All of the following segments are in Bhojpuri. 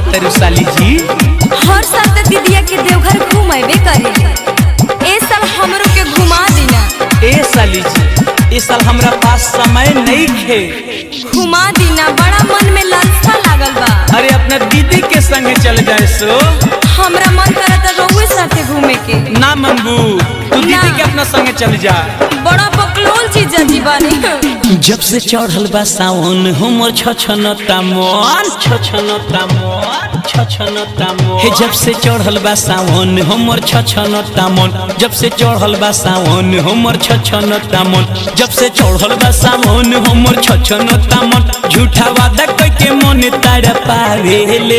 कहते रुसाली जी? हर साल तो दीदिया के देवघर घूमेबे करेले। ए साल हमरो के घुमा देना। ए साली जी, इस साल हमरा पास समय नहीं खे। घुमा देना, बड़ा मन में लालसा लागल बा। अरे अपना दीदी के संगे चल जाए सो। हमरा मन करता रोवे साथे घूमे के। ना मंगू, तू दीदी के अपना संगे चल जा। बड़ा बकलोल चीज बानी। जब से चढ़ल बा सावन हमर छछनता मन, छछनता मन, छछनता मन। हे जब से चढ़ल बा सावन हमर छछनता मन, जब से चढ़ल बा सावन हमर छछनता मन, जब से चढ़ल बा सावन हमर छछनता मन। झूठा वादा करके मन तारा पावेले।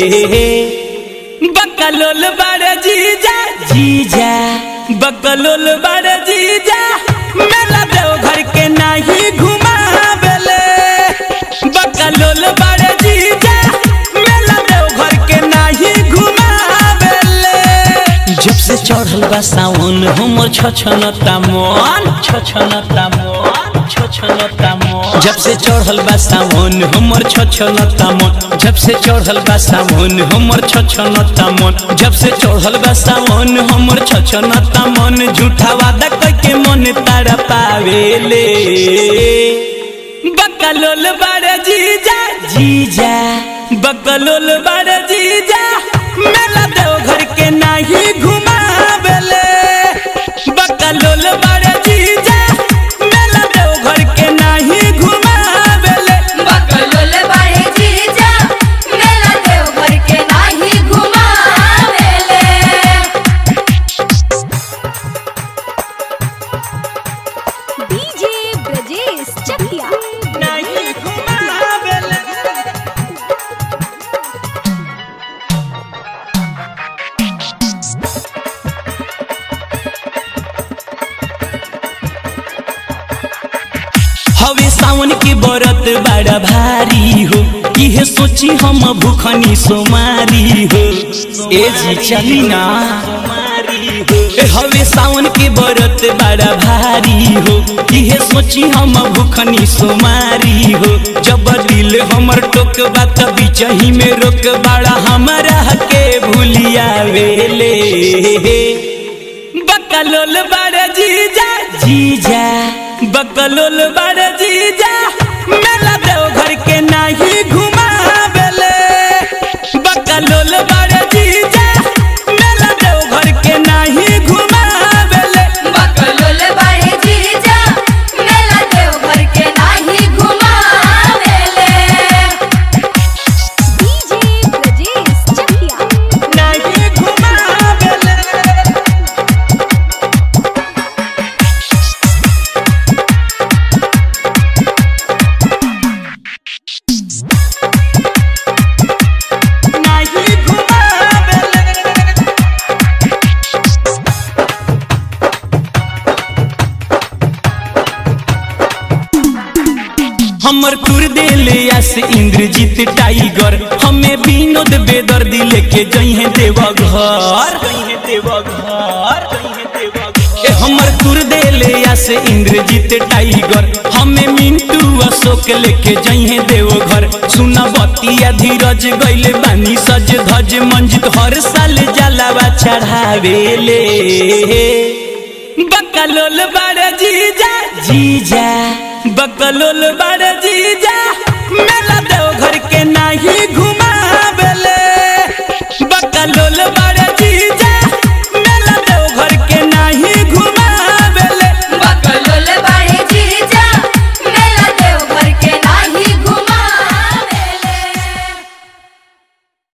बकलोल बड़ जीजा जीजा, बकलोल बड़ जीजा, मेला देवघर के नहीं घुमावेले। बकलोल बड़ जीजा, मेला देवघर के नहीं घुमावेले। जब से चढ़ल बा सावन हमर छछनता मन, छछनता मन, छछनता मन। जब से चढ़ल बा सावन हमर छछनता मन, जब से चढ़ल बा सावन हमर छछनता मन, जब से चढ़ल बा सावन हमर छछनता मन। झूठा वादा करके मन तारा पावेले। बकलोल बड़ जीजा जीजा, बकलोल बड़ जीजा, मेला देवघर के नहीं घुमावेले। बकलोल बड़ जीजा, मेला देवघर के नहीं घुमावेले। बकलोल बड़ जीजा, मेला देवघर के नहीं घुमावेले। डीजे ब्रजेश चकिया नहीं घुमावेले। हवे सावन के बरत बड़ा भारी हो, इहे सोची हम भूखनी सोमारी हो। ए जी चली ना हवे सावन के बरत बड़ा भारी हो, इहे सोची हम भूखनी सोमारी हो। जब दिल हमर टोक बात बिचही में रोक, बड़ा हमरा के भूलिया वेले। बकलोल बड़ जीजा जीजा, बकलोल बड़ जीजा, मेला देवघर के नहीं घुमावेले। बकलोल बड़ जीजा, मेला देवघर के नहीं घुमावेले। बकलोल बड़ जीजा, मेला देवघर के नहीं घुमावेले। डीजे ब्रजेश चकिया नहीं घुमावेले। नहीं घुमावेले। हमर टूर देले आस इंद्रजीत टाइगर, हमें विनोद बेदर्दी लेके जइहे देवघर। हमर टूर देले आस इंद्रजीत टाइगर, हमें मिंटू अशोक लेके जइहे देवघर। सुना बतिया धीरज गइले बानी सज धज, मंजित हर साल जलावा चढ़ावेले। बकलोल बड़ जीजा जीजा, बकलोल बड़ जीजा, मेला देवघर के नहीं घुमा